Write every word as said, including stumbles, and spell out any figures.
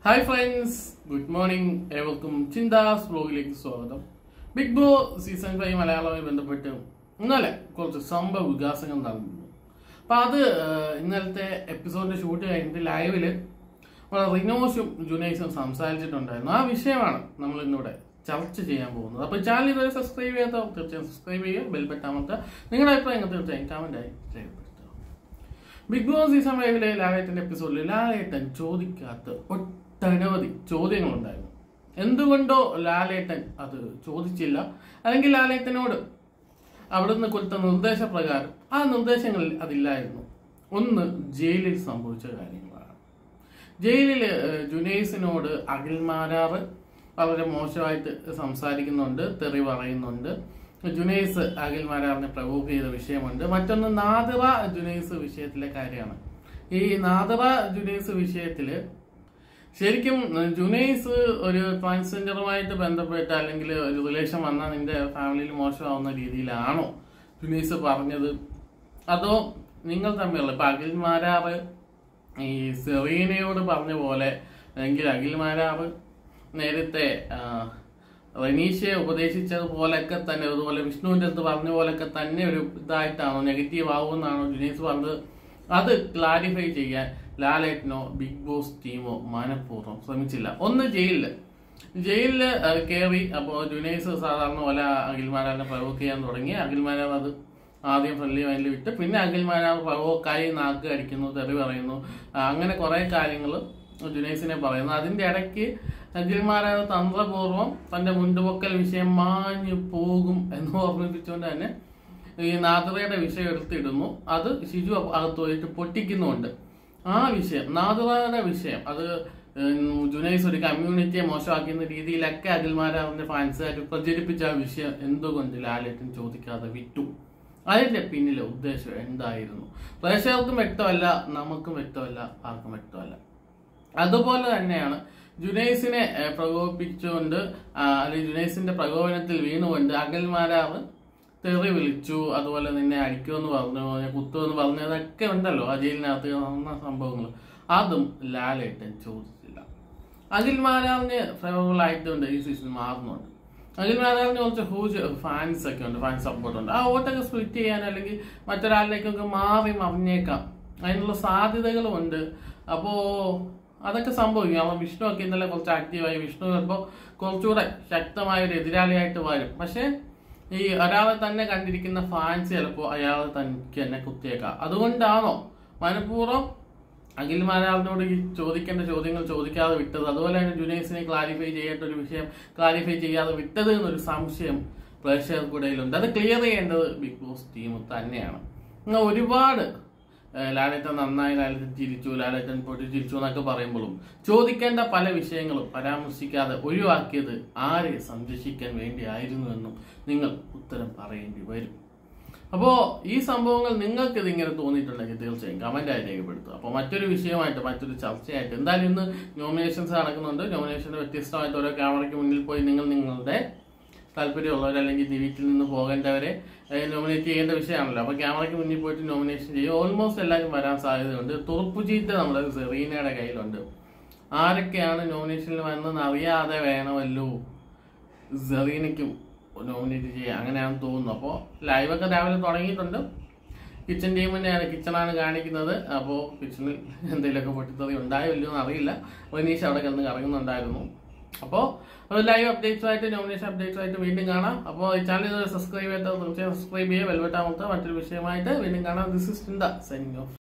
Hi friends, good morning. Welcome Chinda's vlogിലേക്ക് സ്വാഗതം. Bigg Boss season five മലയാളവുമായി ബന്ധപ്പെട്ട് ഇന്നലെ കുറച്ച് സംഭവ വികാസങ്ങൾ നടന്നു. അപ്പോൾ അത് ഇന്നലത്തെ എപ്പിസോഡിന്റെ ഷൂട്ട് കഴിഞ്ഞിട്ട് ലൈവില് റിനോഷും ജുനൈസും സംസാരിച്ചിട്ടുണ്ടായിരുന്നു. ആ വിഷയമാണ് നമ്മൾ ഇന്നിവിടെ ചർച്ച ചെയ്യാൻ പോകുന്നത്. അപ്പോൾ ചാനൽ ഇതുവരെ സബ്സ്ക്രൈബ് ചെയ്യാത്ത തീർച്ചയായും സബ്സ്ക്രൈബ് ചെയ്യുക, ബെൽ ബട്ടൺ അമർത്തുക. നിങ്ങളുടെ അഭിപ്രായങ്ങൾ തീർച്ചയായും കമന്റായി രേഖപ്പെടുത്തുക. ബിഗ് ബോസ് സീസൺ ഫൈവിലെ ലാലേട്ടന്റെ എപ്പിസോഡിൽ ലാലേട്ടൻ ചോദിക്കാത്ത ഒട്ടനവധി ചോദ്യങ്ങളുണ്ടായിരുന്നു. എന്തുകൊണ്ടോ ലാലേട്ടൻ അത് ചോദിച്ചില്ല, അല്ലെങ്കിൽ ലാലേട്ടനോട് അവിടുന്ന് കൊടുത്ത നിർദ്ദേശപ്രകാരം ആ നിർദ്ദേശങ്ങളിൽ അതില്ലായിരുന്നു. ഒന്ന്, ജയിലിൽ സംഭവിച്ച കാര്യങ്ങളാണ്. ജയിലിൽ ജുനൈസിനോട് അഖിൽമാരാറ് വളരെ മോശമായിട്ട് സംസാരിക്കുന്നുണ്ട്, തെറി പറയുന്നുണ്ട്. ജുനൈസ് അഖിൽമാരാറിനെ പ്രവോക്ക് ചെയ്ത വിഷയമുണ്ട്. മറ്റൊന്ന് നാദിറ ജുനൈസ് വിഷയത്തിലെ കാര്യമാണ്. ഈ നാദിറ ജുനൈസ് വിഷയത്തില് ശരിക്കും ജുനൈസ് ഒരു ട്രാൻസ്ജെൻഡറുമായിട്ട് ബന്ധപ്പെട്ട് അല്ലെങ്കിൽ ഒരു റിലേഷൻ വന്നാൽ നിന്റെ ഫാമിലിയിൽ മോശമാവുന്ന രീതിയിലാണോ ജുനൈസ് പറഞ്ഞത്, അതോ നിങ്ങൾ തമ്മിലുള്ള ഇപ്പൊ അഖിൽമാരാറ് ഈ സെറീനയോട് പറഞ്ഞ പോലെ, അല്ലെങ്കിൽ അഖിൽമാരാറ് നേരത്തെ റനീഷയെ ഉപദേശിച്ചതുപോലൊക്കെ തന്നെ, അതുപോലെ വിഷ്ണുവിന്റെ അടുത്ത് പറഞ്ഞ പോലൊക്കെ തന്നെ ഒരു ഇതായിട്ടാണോ, നെഗറ്റീവ് ആവുമെന്നാണോ ജുനൈസ് പറഞ്ഞത്? അത് ക്ലാരിഫൈ ചെയ്യാൻ ലാലേട്ടനോ ബിഗ് ബോസ് ടീമോ മനഃപൂർവ്വം ശ്രമിച്ചില്ല. ഒന്ന്, ജയിലില് ജയിലില് കയറി. അപ്പോൾ ജുനൈസ് സാധാരണ പോലെ അഖിൽമാരാറിനെ പ്രവോക്ക് ചെയ്യാൻ തുടങ്ങി. അഖിൽമാരാർ അത് ആദ്യം ഫ്രണ്ട്ലി മൈൻഡിൽ വിട്ട്, പിന്നെ അഖിൽമാരാർ പ്രവോക്കായി നാക്ക് അടിക്കുന്നു, തെറി പറയുന്നു, അങ്ങനെ കുറെ കാര്യങ്ങൾ ജുനൈസിനെ പറയുന്നു. അതിന്റെ ഇടയ്ക്ക് അഖിൽമാരാർ തന്ത്രപൂർവ്വം തന്റെ മുണ്ടുപൊക്കൽ വിഷയം മാഞ്ഞു പോകും എന്ന് ഓർമ്മിപ്പിച്ചുകൊണ്ട് തന്നെ ഈ നാദിറയുടെ വിഷയം എടുത്തിടുന്നു. അത് ഷിജു അകത്ത് പോയിട്ട് പൊട്ടിക്കുന്നുണ്ട്. ആ വിഷയം, നാദിറയുടെ വിഷയം, അത് ജുനൈസ് ഒരു കമ്മ്യൂണിറ്റിയെ മോശമാക്കുന്ന രീതിയിലൊക്കെ അഖിൽമാരാറിന്റെ ഫാൻസുകാർ പ്രചരിപ്പിച്ച ആ വിഷയം എന്തുകൊണ്ട് ലാലേട്ടൻ ചോദിക്കാതെ വിട്ടു? അതിന്റെ പിന്നിലെ ഉദ്ദേശം എന്തായിരുന്നു? പ്രേക്ഷകർക്കും വ്യക്തമല്ല, നമുക്കും വ്യക്തമല്ല, ആർക്കും വ്യക്തമല്ല. അതുപോലെ തന്നെയാണ് ജുനൈസിനെ പ്രകോപിപ്പിച്ചുകൊണ്ട്, അല്ലെങ്കിൽ ജുനൈസിന്റെ പ്രകോപനത്തിൽ വീണുകൊണ്ട് അഖിൽമാരാറ് തെറി വിളിച്ചു, അതുപോലെ നിന്നെ അടിക്കുമെന്ന് പറഞ്ഞു, കുത്തുമെന്ന് പറഞ്ഞു, അതൊക്കെ ഉണ്ടല്ലോ ആ ജയിലിനകത്ത് നടന്ന സംഭവങ്ങൾ. അതും ലാലേട്ടൻ ചോദിച്ചില്ല. അഖിൽമാരാറിന് ഫേവറബിൾ ആയിട്ടുണ്ട് ഈ സീസൺ മാറുന്നുണ്ട്. അഖിൽമാരാറിന് കുറച്ച് ഹ്യൂജ് ഫാൻസ് ഒക്കെ ഉണ്ട്, ഫാൻസ് സപ്പോർട്ട് ഉണ്ട്. ആ വോട്ടൊക്കെ സ്പ്ലിറ്റ് ചെയ്യാൻ അല്ലെങ്കിൽ മറ്റൊരാളിലേക്കൊക്കെ മാറി മറിഞ്ഞേക്കാം, അതിനുള്ള സാധ്യതകളും ഉണ്ട്. അപ്പോ അതൊക്കെ സംഭവിക്കും. അപ്പം വിഷ്ണു ഒക്കെ ഇന്നലെ കുറച്ച് ആക്റ്റീവായി. വിഷ്ണു ചിലപ്പോൾ കുറച്ചുകൂടെ ശക്തമായ ഒരു എതിരാളിയായിട്ട് വരും. പക്ഷെ ഈ ഒരാളെ തന്നെ കണ്ടിരിക്കുന്ന ഫാൻസ് ചിലപ്പോൾ അയാളെ തനിക്ക് തന്നെ കുത്തിയേക്കാം. അതുകൊണ്ടാണോ മനഃപൂർവ്വം അഖിൽമാരാറിനോട് ഈ ചോദിക്കേണ്ട ചോദ്യങ്ങൾ ചോദിക്കാതെ വിട്ടത്? അതുപോലെ തന്നെ ജുനൈസിനെ ക്ലാരിഫൈ ചെയ്യേണ്ട ഒരു വിഷയം ക്ലാരിഫൈ ചെയ്യാതെ വിട്ടത് എന്നൊരു സംശയം പ്രേക്ഷകർക്കിടയിലുണ്ട്. അത് ക്ലിയർ ചെയ്യേണ്ടത് ബിഗ് ബോസ് ടീം തന്നെയാണ്. എന്നാൽ ഒരുപാട് ലാലേട്ടൻ നന്നായി, ലാലേട്ടൻ ചിരിച്ചു, ലാലേട്ടൻ പൊട്ടി ചിരിച്ചു എന്നൊക്കെ പറയുമ്പോഴും ചോദിക്കേണ്ട പല വിഷയങ്ങളും പരാമർശിക്കാതെ ഒഴിവാക്കിയത് ആരെ സംരക്ഷിക്കാൻ വേണ്ടിയായിരുന്നു എന്നും നിങ്ങൾ ഉത്തരം പറയേണ്ടി വരും. അപ്പോൾ ഈ സംഭവങ്ങൾ നിങ്ങൾക്ക് ഇതിങ്ങനെ തോന്നിയിട്ടുണ്ടെങ്കിൽ തീർച്ചയായും കമന്റായി രേഖപ്പെടുത്തുക. അപ്പോൾ മറ്റൊരു വിഷയമായിട്ട്, മറ്റൊരു ചർച്ചയായിട്ട് എന്തായാലും ഇന്ന് നോമിനേഷൻസ് നടക്കുന്നുണ്ട്. നോമിനേഷന് വ്യത്യസ്തമായിട്ട് ഓരോ ക്യാമറയ്ക്ക് മുന്നിൽ പോയി നിങ്ങൾ നിങ്ങളുടെ താല്പര്യമുള്ളവർ അല്ലെങ്കിൽ വീട്ടിൽ നിന്ന് പോകേണ്ടവരെ നോമിനേറ്റ് ചെയ്യേണ്ട വിഷയമാണല്ലോ. അപ്പോൾ ക്യാമറയ്ക്ക് മുന്നിൽ പോയിട്ട് നോമിനേഷൻ ചെയ്യും. ഓൾമോസ്റ്റ് എല്ലാവരും വരാൻ സാധ്യതയുണ്ട്. തുറപ്പുചീട്ട് നമ്മുടെ സെറീനയുടെ കയ്യിലുണ്ട്. ആരൊക്കെയാണ് നോമിനേഷനിൽ വന്നതെന്ന് അറിയാതെ വേണമല്ലോ സെറീനയ്ക്കും നോമിനേറ്റ് ചെയ്യാൻ, അങ്ങനെയാണെന്ന് തോന്നുന്നു. അപ്പോൾ ലൈവൊക്കെ രാവിലെ തുടങ്ങിയിട്ടുണ്ട്. കിച്ചൺ ടീം തന്നെയാണ്, കിച്ചണാണ് കാണിക്കുന്നത്. അപ്പോൾ കിച്ചണിൽ എന്തെങ്കിലുമൊക്കെ പൊട്ടിത്തെറി ഉണ്ടായോ ഇല്ലയോ എന്ന് അറിയില്ല. റനീഷ് അവിടെ കിടന്ന് കറങ്ങുന്നുണ്ടായിരുന്നു. അപ്പോൾ ലൈവ് അപ്ഡേറ്റ്സുമായിട്ട്, നോമിനേഷൻ അപ്ഡേറ്റ്സുമായിട്ട് വീണ്ടും കാണാം. അപ്പോൾ ഈ ചാനൽ സബ്സ്ക്രൈബ് ചെയ്താൽ തീർച്ചയായും സബ്സ്ക്രൈബ് ചെയ്യുക, ബെൽ ബട്ടൺ അമർത്തുക. മറ്റൊരു വിഷയമായിട്ട് വീണ്ടും കാണാം. This is Chintha signing of.